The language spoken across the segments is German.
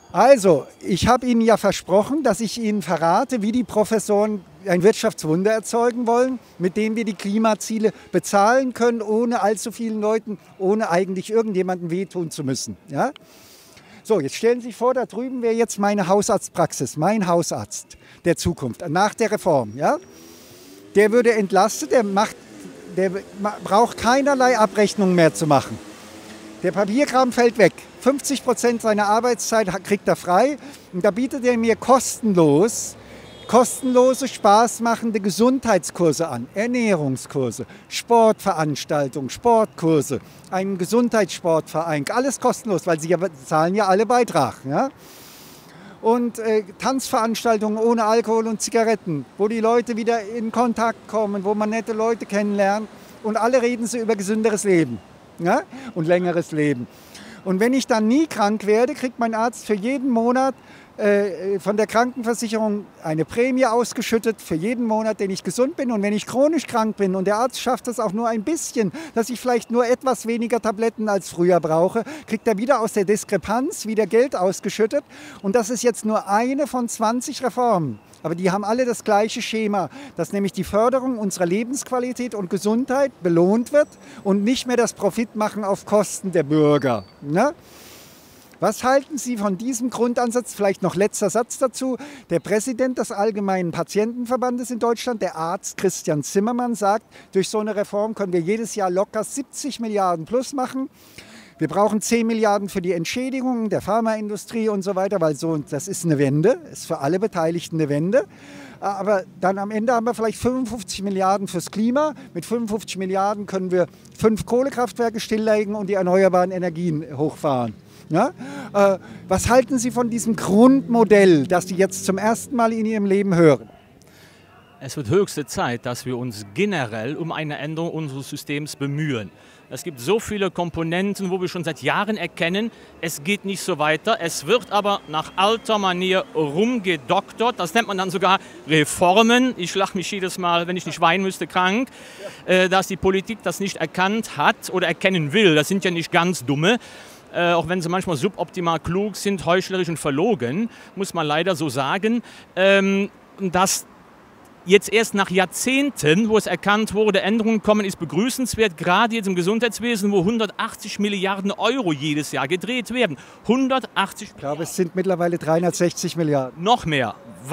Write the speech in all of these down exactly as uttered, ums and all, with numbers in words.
Also, ich habe Ihnen ja versprochen, dass ich Ihnen verrate, wie die Professoren ein Wirtschaftswunder erzeugen wollen, mit dem wir die Klimaziele bezahlen können, ohne allzu vielen Leuten, ohne eigentlich irgendjemandem wehtun zu müssen. Ja? So, jetzt stellen Sie sich vor, da drüben wäre jetzt meine Hausarztpraxis, mein Hausarzt der Zukunft, nach der Reform. Ja? Der würde entlastet, der, macht, der braucht keinerlei Abrechnungen mehr zu machen. Der Papierkram fällt weg. fünfzig Prozent seiner Arbeitszeit kriegt er frei. Und da bietet er mir kostenlos, kostenlose, spaßmachende Gesundheitskurse an. Ernährungskurse, Sportveranstaltungen, Sportkurse, einen Gesundheitssportverein. Alles kostenlos, weil sie ja, zahlen ja alle Beitrag. Ja? Und äh, Tanzveranstaltungen ohne Alkohol und Zigaretten, wo die Leute wieder in Kontakt kommen, wo man nette Leute kennenlernt. Und alle reden sie über gesünderes Leben. Ja? Und längeres Leben. Und wenn ich dann nie krank werde, kriegt mein Arzt für jeden Monat äh, von der Krankenversicherung eine Prämie ausgeschüttet, für jeden Monat, den ich gesund bin. Und wenn ich chronisch krank bin und der Arzt schafft das auch nur ein bisschen, dass ich vielleicht nur etwas weniger Tabletten als früher brauche, kriegt er wieder aus der Diskrepanz wieder Geld ausgeschüttet. Und das ist jetzt nur eine von zwanzig Reformen. Aber die haben alle das gleiche Schema, dass nämlich die Förderung unserer Lebensqualität und Gesundheit belohnt wird und nicht mehr das Profitmachen auf Kosten der Bürger. Ne? Was halten Sie von diesem Grundansatz? Vielleicht noch letzter Satz dazu. Der Präsident des Allgemeinen Patientenverbandes in Deutschland, der Arzt Christian Zimmermann, sagt, durch so eine Reform können wir jedes Jahr locker siebzig Milliarden plus machen. Wir brauchen zehn Milliarden für die Entschädigungen der Pharmaindustrie und so weiter, weil so, das ist eine Wende, ist für alle Beteiligten eine Wende. Aber dann am Ende haben wir vielleicht fünfundfünfzig Milliarden fürs Klima. Mit fünfundfünfzig Milliarden können wir fünf Kohlekraftwerke stilllegen und die erneuerbaren Energien hochfahren. Ja? Äh, was halten Sie von diesem Grundmodell, das Sie jetzt zum ersten Mal in Ihrem Leben hören? Es wird höchste Zeit, dass wir uns generell um eine Änderung unseres Systems bemühen. Es gibt so viele Komponenten, wo wir schon seit Jahren erkennen, es geht nicht so weiter. Es wird aber nach alter Manier rumgedoktert. Das nennt man dann sogar Reformen. Ich lache mich jedes Mal, wenn ich nicht weinen müsste, krank, äh, dass die Politik das nicht erkannt hat oder erkennen will. Das sind ja nicht ganz dumme. Äh, auch wenn sie manchmal suboptimal klug sind, heuchlerisch und verlogen, muss man leider so sagen, ähm, dass jetzt erst nach Jahrzehnten, wo es erkannt wurde, Änderungen kommen, ist begrüßenswert, gerade jetzt im Gesundheitswesen, wo hundertachtzig Milliarden Euro jedes Jahr gedreht werden. hundertachtzig Ich glaube, es sind mittlerweile dreihundertsechzig Milliarden. Noch mehr.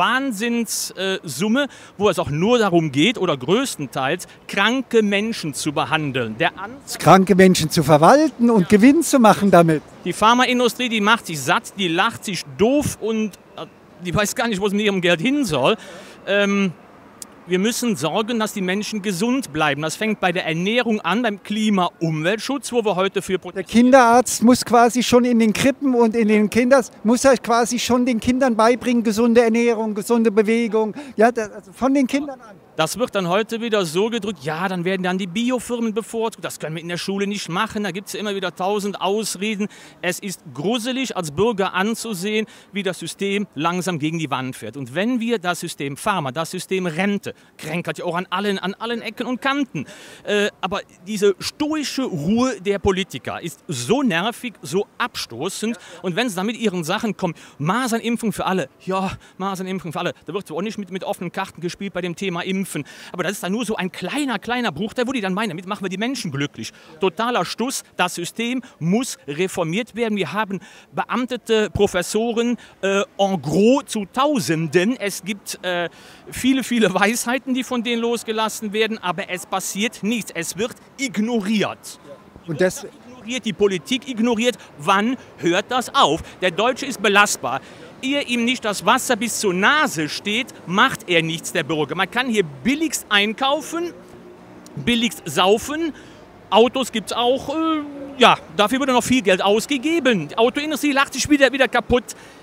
Wahnsinnssumme, äh, wo es auch nur darum geht, oder größtenteils, kranke Menschen zu behandeln. Der kranke Menschen zu verwalten und ja. Gewinn zu machen damit. Die Pharmaindustrie, die macht sich satt, die lacht sich doof und äh, die weiß gar nicht, wo es mit ihrem Geld hin soll. Ähm, Wir müssen sorgen, dass die Menschen gesund bleiben. Das fängt bei der Ernährung an, beim Klima-Umweltschutz, wo wir heute für... Der Kinderarzt muss quasi schon in den Krippen und in den Kindern, muss er quasi schon den Kindern beibringen, gesunde Ernährung, gesunde Bewegung, ja, das, also von den Kindern an. Das wird dann heute wieder so gedrückt, ja, dann werden dann die Biofirmen bevorzugt. Das können wir in der Schule nicht machen, da gibt es ja immer wieder tausend Ausreden. Es ist gruselig, als Bürger anzusehen, wie das System langsam gegen die Wand fährt. Und wenn wir das System Pharma, das System Rente, kränkert ja auch an allen, an allen Ecken und Kanten. Äh, aber diese stoische Ruhe der Politiker ist so nervig, so abstoßend. Und wenn sie dann mit ihren Sachen kommen, Masernimpfung für alle, ja, Masernimpfung für alle, da wird auch nicht mit, mit offenen Karten gespielt bei dem Thema Impfen. Aber das ist dann nur so ein kleiner, kleiner Bruchteil, wo die dann meinen, damit machen wir die Menschen glücklich. Totaler Stuss, das System muss reformiert werden. Wir haben beamtete Professoren äh, en gros zu Tausenden. Es gibt äh, viele, viele Weisheiten, die von denen losgelassen werden, aber es passiert nichts. Es wird ignoriert. Und das ignoriert, die Politik ignoriert. Wann hört das auf? Der Deutsche ist belastbar. Ehe ihm nicht das Wasser bis zur Nase steht, macht er nichts, der Bürger. Man kann hier billigst einkaufen, billigst saufen. Autos gibt es auch, äh, ja, dafür wird noch viel Geld ausgegeben. Die Autoindustrie lacht sich wieder, wieder kaputt.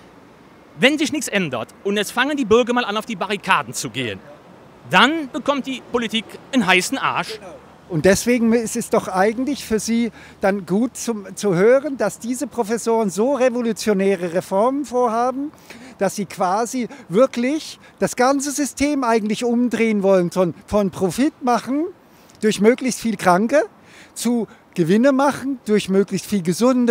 Wenn sich nichts ändert und jetzt fangen die Bürger mal an, auf die Barrikaden zu gehen, dann bekommt die Politik einen heißen Arsch. Und deswegen ist es doch eigentlich für Sie dann gut zum, zu hören, dass diese Professoren so revolutionäre Reformen vorhaben, dass sie quasi wirklich das ganze System eigentlich umdrehen wollen, von, von Profit machen durch möglichst viel Kranke zu Gewinne machen durch möglichst viel gesunde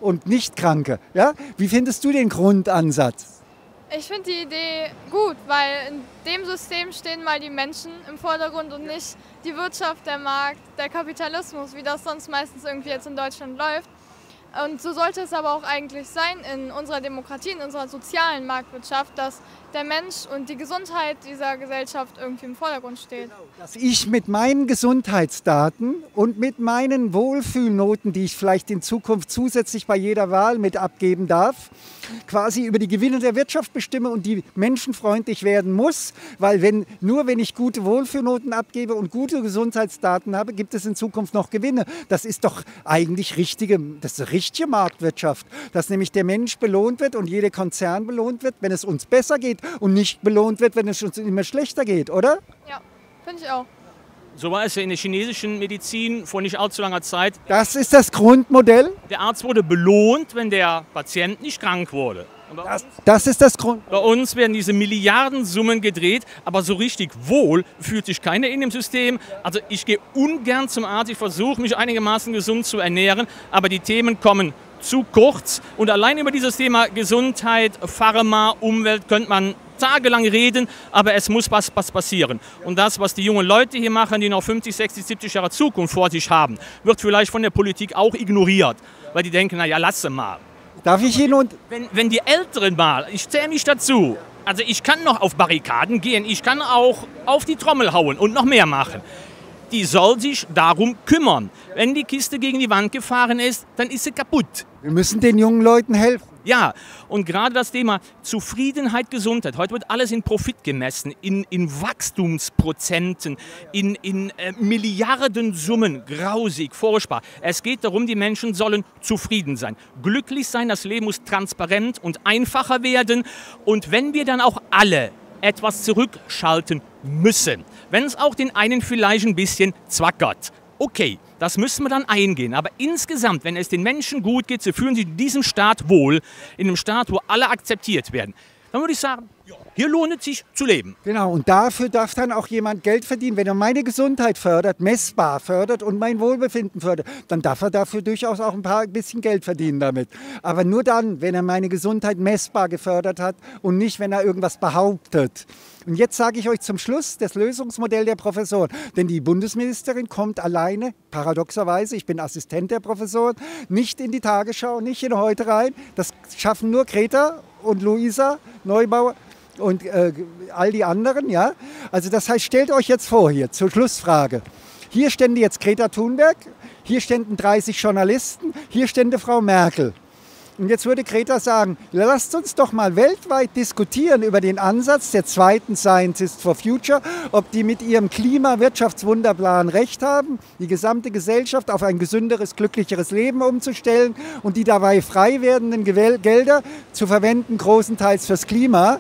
und Nichtkranke. Ja? Wie findest du den Grundansatz? Ich finde die Idee gut, weil in dem System stehen mal die Menschen im Vordergrund und nicht die Wirtschaft, der Markt, der Kapitalismus, wie das sonst meistens irgendwie jetzt in Deutschland läuft. Und so sollte es aber auch eigentlich sein in unserer Demokratie, in unserer sozialen Marktwirtschaft, dass der Mensch und die Gesundheit dieser Gesellschaft irgendwie im Vordergrund steht. Dass ich mit meinen Gesundheitsdaten und mit meinen Wohlfühlnoten, die ich vielleicht in Zukunft zusätzlich bei jeder Wahl mit abgeben darf, quasi über die Gewinne der Wirtschaft bestimme und die menschenfreundlich werden muss, weil wenn, nur wenn ich gute Wohlfühlnoten abgebe und gute Gesundheitsdaten habe, gibt es in Zukunft noch Gewinne. Das ist doch eigentlich richtige, das ist richtige Marktwirtschaft, dass nämlich der Mensch belohnt wird und jeder Konzern belohnt wird, wenn es uns besser geht und nicht belohnt wird, wenn es uns immer schlechter geht, oder? Ja, finde ich auch. So war es ja in der chinesischen Medizin vor nicht allzu langer Zeit. Das ist das Grundmodell? Der Arzt wurde belohnt, wenn der Patient nicht krank wurde. Das, das ist das Grund. Bei uns werden diese Milliardensummen gedreht, aber so richtig wohl fühlt sich keiner in dem System. Also ich gehe ungern zum Arzt, ich versuche mich einigermaßen gesund zu ernähren, aber die Themen kommen zu kurz. Und allein über dieses Thema Gesundheit, Pharma, Umwelt könnte man tagelang reden, aber es muss was, was passieren. Und das, was die jungen Leute hier machen, die noch fünfzig, sechzig, siebzig Jahre Zukunft vor sich haben, wird vielleicht von der Politik auch ignoriert, weil die denken, naja, lasse mal. Darf ich Ihnen und Wenn, wenn die Älteren mal, ich zähle mich dazu, also ich kann noch auf Barrikaden gehen, ich kann auch auf die Trommel hauen und noch mehr machen. Die soll sich darum kümmern. Wenn die Kiste gegen die Wand gefahren ist, dann ist sie kaputt. wir müssen den jungen Leuten helfen. Ja, und gerade das Thema Zufriedenheit, Gesundheit. Heute wird alles in Profit gemessen, in, in Wachstumsprozenten, in, in äh, Milliardensummen, grausig, furchtbar. Es geht darum, die Menschen sollen zufrieden sein, glücklich sein. Das Leben muss transparent und einfacher werden. Und wenn wir dann auch alle etwas zurückschalten müssen, wenn es auch den einen vielleicht ein bisschen zwackert, okay, das müssen wir dann eingehen. Aber insgesamt, wenn es den Menschen gut geht, sie fühlen sich in diesem Staat wohl, in einem Staat, wo alle akzeptiert werden, dann würde ich sagen, hier lohnt es sich zu leben. Genau, und dafür darf dann auch jemand Geld verdienen. Wenn er meine Gesundheit fördert, messbar fördert und mein Wohlbefinden fördert, dann darf er dafür durchaus auch ein paar ein bisschen Geld verdienen damit. Aber nur dann, wenn er meine Gesundheit messbar gefördert hat und nicht, wenn er irgendwas behauptet. Und jetzt sage ich euch zum Schluss das Lösungsmodell der Professoren. Denn die Bundesministerin kommt alleine, paradoxerweise, ich bin Assistent der Professoren, nicht in die Tagesschau, nicht in Heute rein. Das schaffen nur Greta und Luisa Neubauer und äh, all die anderen. Ja? Also das heißt, stellt euch jetzt vor hier zur Schlussfrage. Hier stände jetzt Greta Thunberg, hier ständen dreißig Journalisten, hier stände Frau Merkel. Und jetzt würde Greta sagen, lasst uns doch mal weltweit diskutieren über den Ansatz der zweiten Scientists for Future, ob die mit ihrem Klima-Wirtschaftswunderplan recht haben, die gesamte Gesellschaft auf ein gesünderes, glücklicheres Leben umzustellen und die dabei frei werdenden Gelder zu verwenden, großenteils fürs Klima.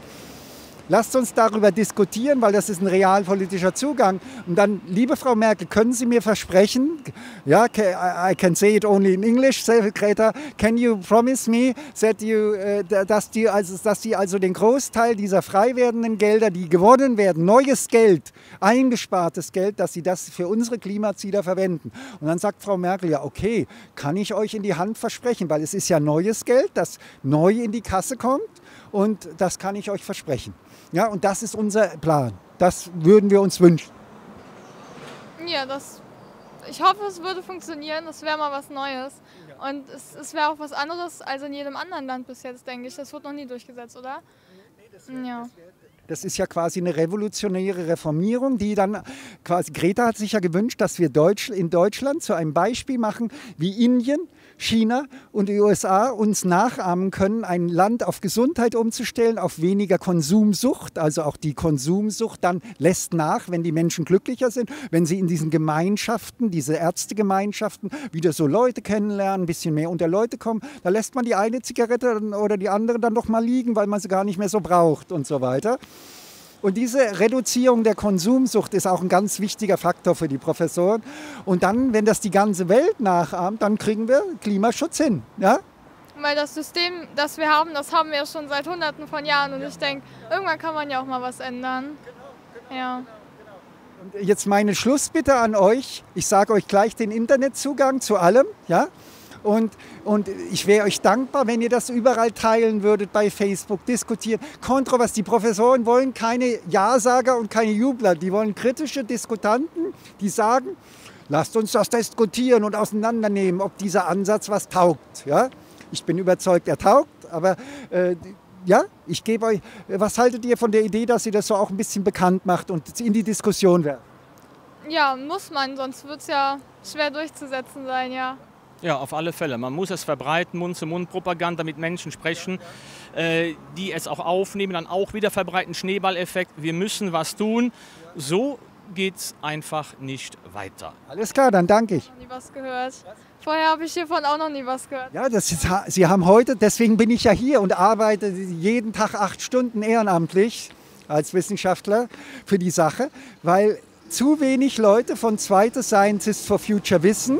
Lasst uns darüber diskutieren, weil das ist ein realpolitischer Zugang. Und dann, liebe Frau Merkel, können Sie mir versprechen, ja, I can say it only in English, Greta, can you promise me that you, äh, dass, die, also, dass Sie also den Großteil dieser frei werdenden Gelder, die gewonnen werden, neues Geld, eingespartes Geld, dass Sie das für unsere Klimaziele verwenden. Und dann sagt Frau Merkel, ja okay, kann ich euch in die Hand versprechen, weil es ist ja neues Geld, das neu in die Kasse kommt und das kann ich euch versprechen. Ja, und das ist unser Plan. Das würden wir uns wünschen. Ja, das, ich hoffe, es würde funktionieren. Das wäre mal was Neues. Und es, es wäre auch was anderes als in jedem anderen Land bis jetzt, denke ich. Das wurde noch nie durchgesetzt, oder? Ja. Das ist ja quasi eine revolutionäre Reformierung, die dann quasi, Greta hat sich ja gewünscht, dass wir Deutsch, in Deutschland zu einem Beispiel machen, wie Indien, China und die U S A uns nachahmen können, ein Land auf Gesundheit umzustellen, auf weniger Konsumsucht. Also auch die Konsumsucht dann lässt nach, wenn die Menschen glücklicher sind, wenn sie in diesen Gemeinschaften, diese Ärztegemeinschaften, wieder so Leute kennenlernen, ein bisschen mehr unter Leute kommen. Da lässt man die eine Zigarette oder die andere dann doch mal liegen, weil man sie gar nicht mehr so braucht und so weiter. Und diese Reduzierung der Konsumsucht ist auch ein ganz wichtiger Faktor für die Professoren. Und dann, wenn das die ganze Welt nachahmt, dann kriegen wir Klimaschutz hin. Ja? Weil das System, das wir haben, das haben wir ja schon seit Hunderten von Jahren. Und ich denke, irgendwann kann man ja auch mal was ändern. Ja. Und jetzt meine Schlussbitte an euch. Ich sage euch gleich den Internetzugang zu allem. Ja? Und, und ich wäre euch dankbar, wenn ihr das überall teilen würdet, bei Facebook, diskutieren. Kontrovers, die Professoren wollen keine Ja-Sager und keine Jubler, die wollen kritische Diskutanten, die sagen, lasst uns das diskutieren und auseinandernehmen, ob dieser Ansatz was taugt. Ja? Ich bin überzeugt, er taugt, aber äh, ja, ich gebe euch, was haltet ihr von der Idee, dass ihr das so auch ein bisschen bekannt macht und in die Diskussion werft? Ja, muss man, sonst wird es ja schwer durchzusetzen sein, ja. Ja, auf alle Fälle. Man muss es verbreiten, Mund-zu-Mund-Propaganda, mit Menschen sprechen, äh, die es auch aufnehmen, dann auch wieder verbreiten, Schneeballeffekt. Wir müssen was tun. So geht es einfach nicht weiter. Alles klar, dann danke ich. Noch nie was gehört. Vorher habe ich hiervon auch noch nie was gehört. Ja, das ist, Sie haben heute, deswegen bin ich ja hier und arbeite jeden Tag acht Stunden ehrenamtlich als Wissenschaftler für die Sache, weil zu wenig Leute von Zweite Scientists for Future wissen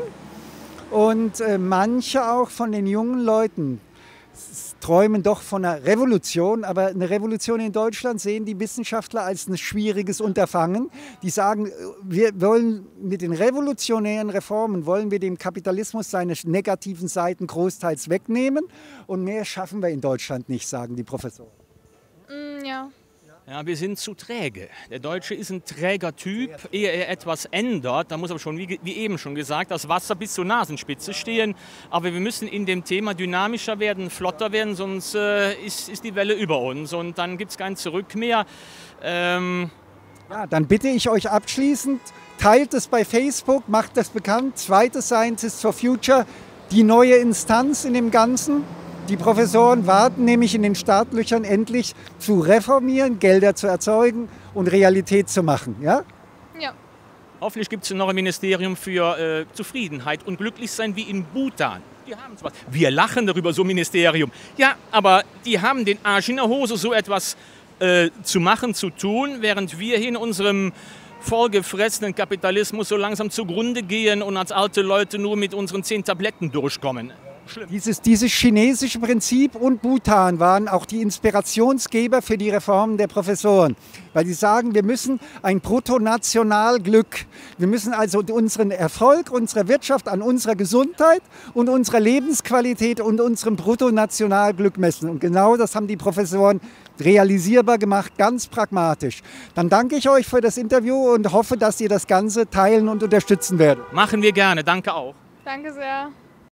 und äh, manche auch von den jungen Leuten träumen doch von einer Revolution, aber eine Revolution in Deutschland sehen die Wissenschaftler als ein schwieriges Unterfangen. Die sagen, wir wollen mit den revolutionären Reformen, wollen wir dem Kapitalismus seine negativen Seiten großteils wegnehmen und mehr schaffen wir in Deutschland nicht, sagen die Professoren. Mm, ja. Ja, wir sind zu träge. Der Deutsche ist ein träger Typ, ehe er etwas ändert. Da muss aber schon, wie, wie eben schon gesagt, das Wasser bis zur Nasenspitze stehen. Aber wir müssen in dem Thema dynamischer werden, flotter werden, sonst äh, ist, ist die Welle über uns und dann gibt es kein Zurück mehr. Ähm ja, dann bitte ich euch abschließend, teilt es bei Facebook, macht das bekannt. Zweite Scientists for Future, die neue Instanz in dem Ganzen. Die Professoren warten nämlich in den Startlöchern endlich zu reformieren, Gelder zu erzeugen und Realität zu machen. Ja? Ja. Hoffentlich gibt es noch ein Ministerium für äh, Zufriedenheit und Glücklichsein wie in Bhutan. Die haben zwar, wir lachen darüber, so ein Ministerium. Ja, aber die haben den Arsch in der Hose, so etwas äh, zu machen, zu tun, während wir hier in unserem vollgefressenen Kapitalismus so langsam zugrunde gehen und als alte Leute nur mit unseren zehn Tabletten durchkommen. Schlimm. Dieses, dieses chinesische Prinzip und Bhutan waren auch die Inspirationsgeber für die Reformen der Professoren. Weil sie sagen, wir müssen ein Bruttonationalglück, wir müssen also unseren Erfolg unserer Wirtschaft an unserer Gesundheit und unserer Lebensqualität und unserem Bruttonationalglück messen. Und genau das haben die Professoren realisierbar gemacht, ganz pragmatisch. Dann danke ich euch für das Interview und hoffe, dass ihr das Ganze teilen und unterstützen werdet. Machen wir gerne, danke auch. Danke sehr.